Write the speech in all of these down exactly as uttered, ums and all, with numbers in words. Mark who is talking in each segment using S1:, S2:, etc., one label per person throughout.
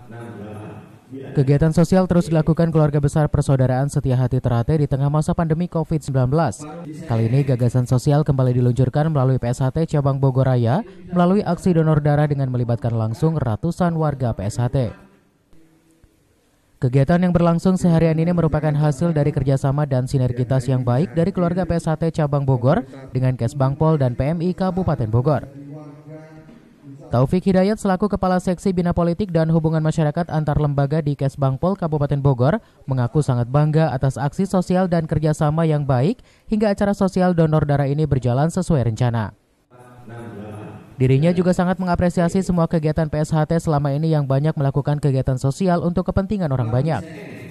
S1: Kegiatan sosial terus dilakukan keluarga besar Persaudaraan Setia Hati Ternate di tengah masa pandemi covid sembilan belas. Kali ini gagasan sosial kembali diluncurkan melalui P S H T Cabang Bogor Raya melalui aksi donor darah dengan melibatkan langsung ratusan warga P S H T. Kegiatan yang berlangsung seharian ini merupakan hasil dari kerjasama dan sinergitas yang baik dari keluarga P S H T Cabang Bogor dengan Kesbangpol dan P M I Kabupaten Bogor. Taufik Hidayat selaku Kepala Seksi Bina Politik dan Hubungan Masyarakat Antar Lembaga di Kesbangpol Kabupaten Bogor mengaku sangat bangga atas aksi sosial dan kerjasama yang baik hingga acara sosial donor darah ini berjalan sesuai rencana. Dirinya juga sangat mengapresiasi semua kegiatan P S H T selama ini yang banyak melakukan kegiatan sosial untuk kepentingan orang banyak.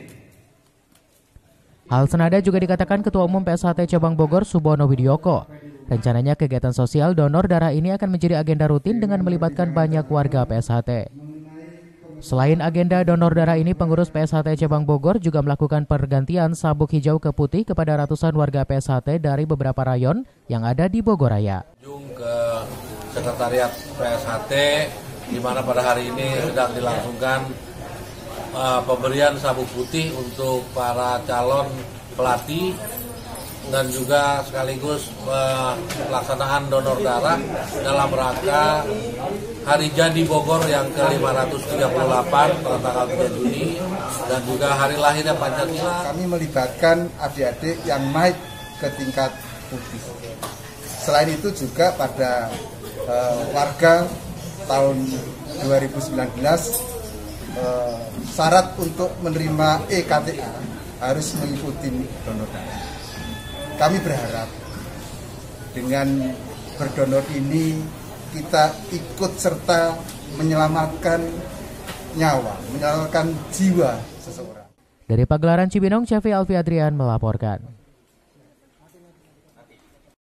S1: Hal senada juga dikatakan Ketua Umum P S H T Cabang Bogor Subono Widyoko. Rencananya kegiatan sosial donor darah ini akan menjadi agenda rutin dengan melibatkan banyak warga P S H T. Selain agenda donor darah ini, pengurus P S H T Cabang Bogor juga melakukan pergantian sabuk hijau ke putih kepada ratusan warga P S H T dari beberapa rayon yang ada di Bogor Raya.
S2: Ke Sekretariat P S H T, di mana pada hari ini sedang dilangsungkan uh, pemberian sabuk putih untuk para calon pelatih dan juga sekaligus uh, pelaksanaan donor darah dalam rangka Hari Jadi Bogor yang ke lima ratus tiga puluh delapan pada tanggal tiga Juni dan juga hari lahirnya Pancasila.
S3: Kami melibatkan adik-adik yang naik ke tingkat putih. Selain itu juga pada uh, warga tahun dua ribu sembilan belas uh, syarat untuk menerima E K T A harus mengikuti donor darah. Kami berharap dengan berdonor ini kita ikut serta menyelamatkan nyawa, menyelamatkan jiwa seseorang.
S1: Dari Pagelaran Cibinong, Chevy Alfi Adrian melaporkan.